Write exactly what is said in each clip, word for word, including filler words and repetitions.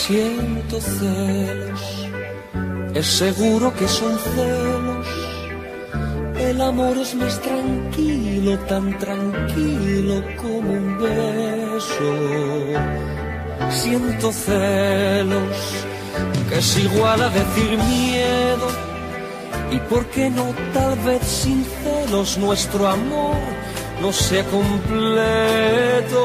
Siento celos, es seguro que son celos. El amor es más tranquilo, tan tranquilo como un beso. Siento celos, que es igual a decir miedo. Y por qué no, tal vez sin celos, nuestro amor no sea completo.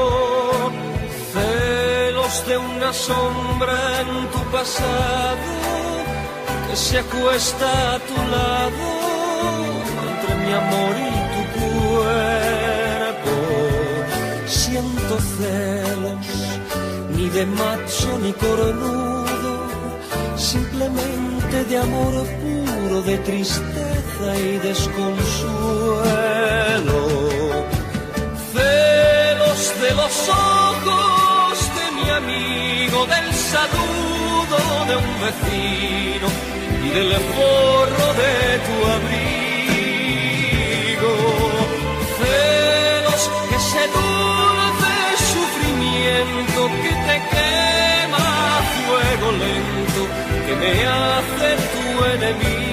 Celos de una sombra en tu pasado que se acuesta a tu lado entre mi amor y tu cuerpo. Siento celos, ni de macho ni cornudo, simplemente de amor puro, de tristeza y desconsuelo. Celos de los ojos de mi amigo, del saludo de un vecino y del forro de tu abrigo. Celos que ese dulce sufrimiento que te quema a fuego lento, que me hace tu enemigo.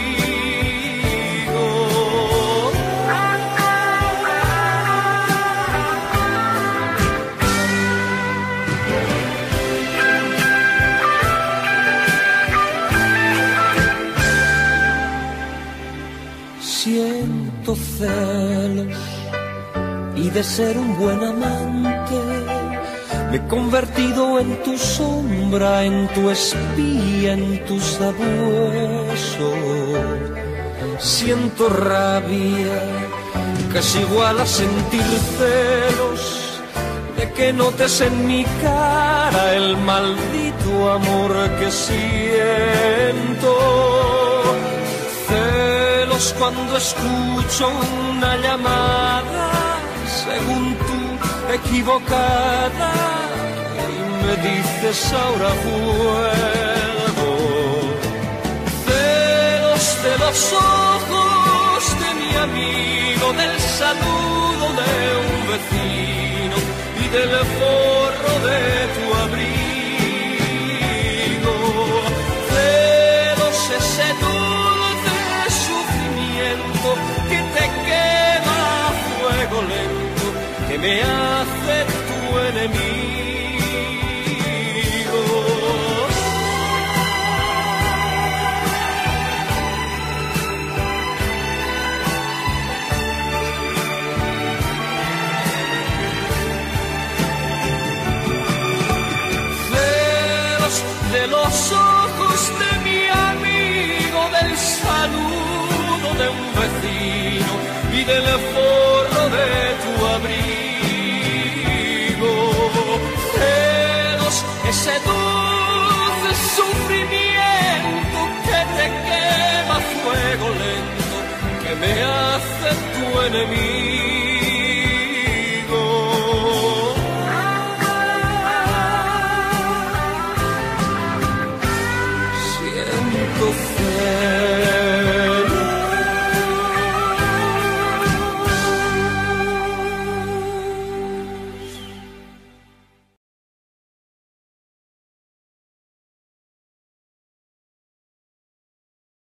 Siento celos y de ser un buen amante me he convertido en tu sombra, en tu espía, en tu sabueso. Siento rabia, que es igual a sentir celos, de que notes en mi cara el maldito amor que siento. Celos cuando escucho una llamada, según tú, equivocada, y me dices ahora vuelvo. Celos de los ojos de mi amigo, del saludo de un vecino y del forro de tu abrigo. Celos ese dulce sufrimiento que te quema a fuego lento, que me hace tu enemigo. Celos de los ojos de mi amigo, del saludo de un vecino y del forro de tu abrigo. Celos, ese dulce sufrimiento que te quema a fuego lento, que me hace tu enemigo. Siento celos